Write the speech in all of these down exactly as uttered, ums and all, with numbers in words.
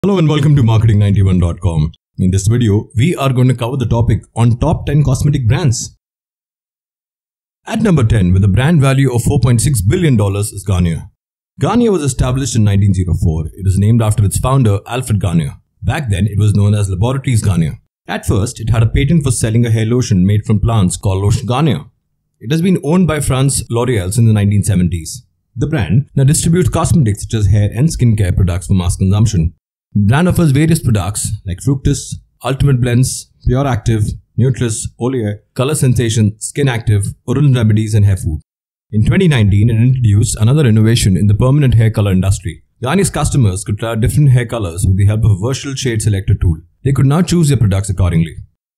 Hello and welcome to marketing ninety-one dot com. In this video, we are going to cover the topic on top ten cosmetic brands. At number ten, with a brand value of four point six billion dollars is Garnier. Garnier was established in nineteen oh four. It is named after its founder, Alfred Garnier. Back then, it was known as Laboratories Garnier. At first, it had a patent for selling a hair lotion made from plants called Lotion Garnier. It has been owned by France L'Oreal since the nineteen seventies. The brand now distributes cosmetics such as hair and skincare products for mass consumption. The brand offers various products like Fructis, Ultimate Blends, Pure Active, Nutris, Olay, Color Sensation, Skin Active, Oral Remedies and Hair Food. In twenty nineteen, it introduced another innovation in the permanent hair color industry. Garnier's customers could try different hair colors with the help of a virtual shade selector tool. They could now choose their products accordingly.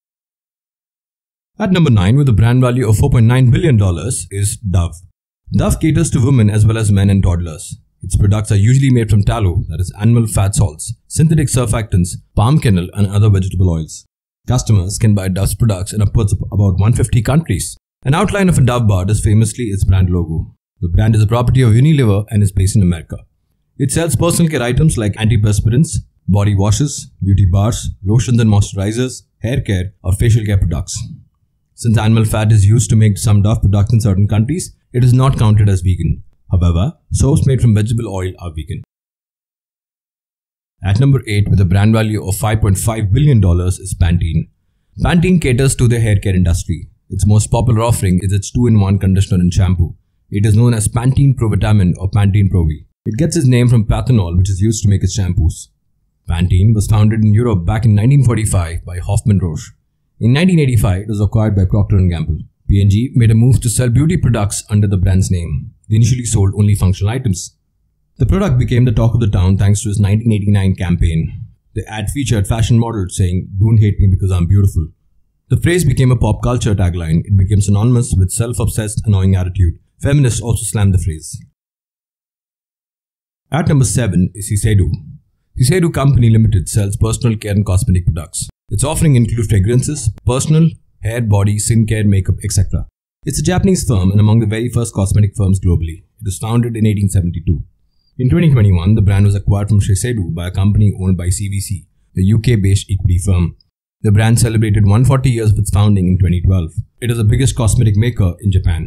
At number nine, with a brand value of four point nine billion dollars is Dove. Dove caters to women as well as men and toddlers. Its products are usually made from tallow, that is animal fat salts, synthetic surfactants, palm kernel and other vegetable oils. Customers can buy Dove's products in upwards of about one hundred fifty countries. An outline of a Dove bar is famously its brand logo. The brand is a property of Unilever and is based in America. It sells personal care items like antiperspirants, body washes, beauty bars, lotions and moisturizers, hair care or facial care products. Since animal fat is used to make some Dove products in certain countries, it is not counted as vegan. However, soaps made from vegetable oil are vegan. At number eight, with a brand value of five point five billion dollars is Pantene. Pantene caters to the hair care industry. Its most popular offering is its two in one conditioner and shampoo. It is known as Pantene Pro Vitamin or Pantene Pro-V. It gets its name from Panthenol, which is used to make its shampoos. Pantene was founded in Europe back in nineteen forty-five by Hoffmann Roche. In nineteen eighty-five, it was acquired by Procter and Gamble. P and G made a move to sell beauty products under the brand's name. They initially sold only functional items. The product became the talk of the town thanks to its nineteen eighty-nine campaign. The ad featured fashion models saying, "Don't hate me because I'm beautiful." The phrase became a pop culture tagline. It became synonymous with self-obsessed, annoying attitude. Feminists also slammed the phrase. At number seven is Shiseido. Shiseido Company Limited sells personal care and cosmetic products. Its offering includes fragrances, personal, hair, body, skin care, makeup, et cetera. It's a Japanese firm and among the very first cosmetic firms globally. It was founded in eighteen seventy-two. In twenty twenty-one, the brand was acquired from Shiseido by a company owned by C V C, the U K-based equity firm. The brand celebrated one hundred forty years of its founding in twenty twelve. It is the biggest cosmetic maker in Japan.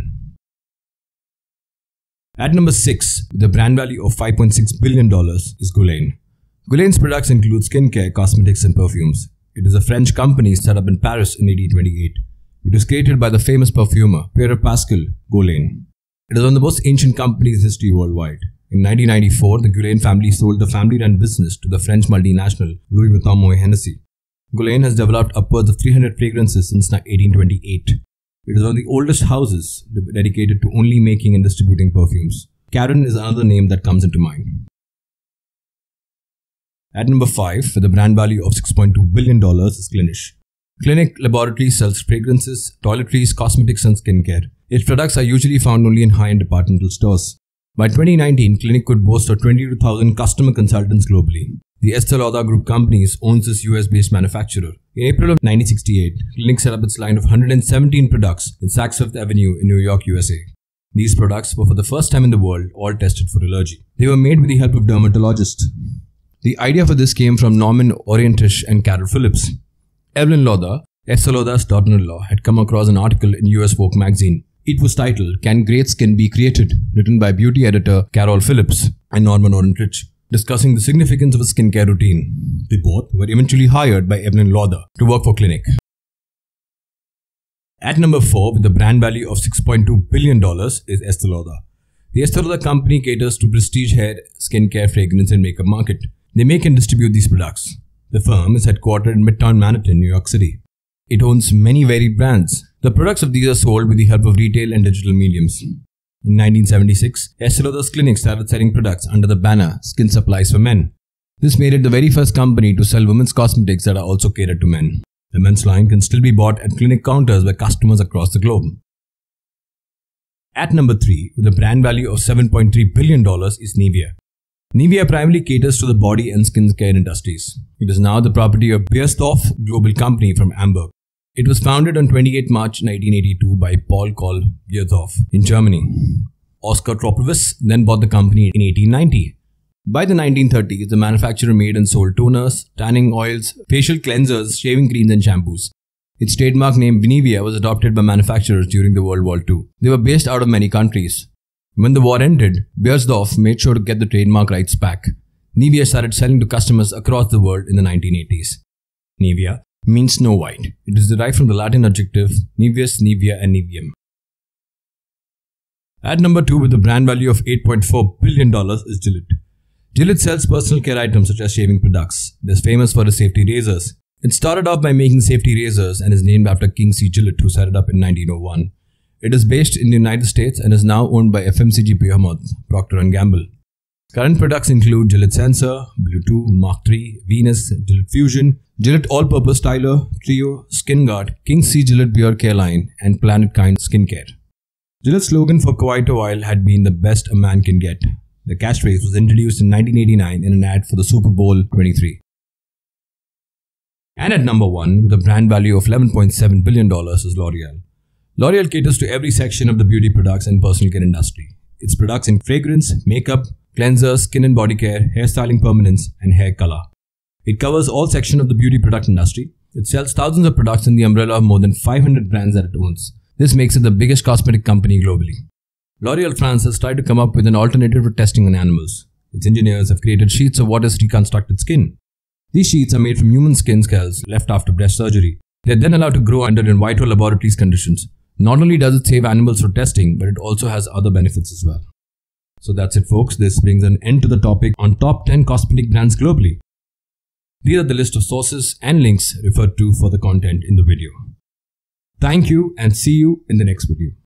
At number six, with a brand value of five point six billion dollars is Guerlain. Guerlain's products include skincare, cosmetics and perfumes. It is a French company set up in Paris in eighteen twenty-eight. It was created by the famous perfumer Pierre Pascal Guerlain. It is one of the most ancient companies in history worldwide. In nineteen ninety-four, the Guerlain family sold the family-run business to the French multinational Louis Vuitton Moet Hennessy. Guerlain has developed upwards of three hundred fragrances since eighteen twenty-eight. It is one of the oldest houses dedicated to only making and distributing perfumes. Karen is another name that comes into mind. At number five, with a brand value of six point two billion dollars is Clinique. Clinique Laboratories sells fragrances, toiletries, cosmetics and skincare. Its products are usually found only in high-end departmental stores. By twenty nineteen, Clinique could boast of twenty-two thousand customer consultants globally. The Estée Lauder Group Companies owns this U S-based manufacturer. In April of nineteen sixty-eight, Clinique set up its line of one hundred seventeen products in Saks Fifth Avenue in New York, U S A. These products were for the first time in the world all tested for allergy. They were made with the help of dermatologists. The idea for this came from Norman Orientish and Carol Phillips. Evelyn Lauder, Estée Lauder's daughter-in-law, had come across an article in U S Vogue magazine. It was titled, "Can Great Skin Be Created?" written by beauty editor Carol Phillips and Norman Orientish, discussing the significance of a skincare routine. They both were eventually hired by Evelyn Lauder to work for Clinique. At number four, with a brand value of six point two billion dollars is Estée Lauder. The Estée Lauder company caters to prestige hair, skincare, fragrance and makeup market. They make and distribute these products. The firm is headquartered in Midtown Manhattan, New York City. It owns many varied brands. The products of these are sold with the help of retail and digital mediums. In nineteen seventy-six, Estée Lauder's Clinique started selling products under the banner Skin Supplies for Men. This made it the very first company to sell women's cosmetics that are also catered to men. The men's line can still be bought at Clinique counters by customers across the globe. At number three, with a brand value of seven point three billion dollars is Nivea. Nivea primarily caters to the body and skin care industries. It is now the property of Beiersdorf Global Company from Hamburg. It was founded on twenty-eighth March nineteen eighty-two by Paul Koll Beiersdorf in Germany. Oskar Tropowitz then bought the company in eighteen ninety. By the nineteen thirties, the manufacturer made and sold toners, tanning oils, facial cleansers, shaving creams and shampoos. Its trademark name Nivea was adopted by manufacturers during the World War Two. They were based out of many countries. When the war ended, Beiersdorf made sure to get the trademark rights back. Nivea started selling to customers across the world in the nineteen eighties. Nivea means Snow White. It is derived from the Latin adjective Niveus, Nivea and Niveum. At number two with a brand value of eight point four billion dollars is Gillette. Gillette sells personal care items such as shaving products. It is famous for its safety razors. It started off by making safety razors and is named after King C. Gillette, who set it up in nineteen oh one. It is based in the United States and is now owned by F M C G Behemoth, Procter and Gamble. Current products include Gillette Sensor, Blue two, Mark three, Venus, Gillette Fusion, Gillette All-Purpose Styler, Trio, Skin Guard, King C. Gillette Beard Care Line, and Planet Kind Skincare. Gillette's slogan for quite a while had been the best a man can get. The catchphrase was introduced in nineteen eighty-nine in an ad for the Super Bowl twenty-three. And at number one, with a brand value of eleven point seven billion dollars is L'Oreal. L'Oreal caters to every section of the beauty products and personal care industry. Its products in fragrance, makeup, cleansers, skin and body care, hairstyling permanence, and hair color. It covers all sections of the beauty product industry. It sells thousands of products in the umbrella of more than five hundred brands that it owns. This makes it the biggest cosmetic company globally. L'Oreal France has tried to come up with an alternative to testing on animals. Its engineers have created sheets of what is reconstructed skin. These sheets are made from human skin cells left after breast surgery. They are then allowed to grow under in vitro laboratories conditions. Not only does it save animals for testing, but it also has other benefits as well. So that's it, folks. This brings an end to the topic on top ten cosmetic brands globally. These are the list of sources and links referred to for the content in the video. Thank you and see you in the next video.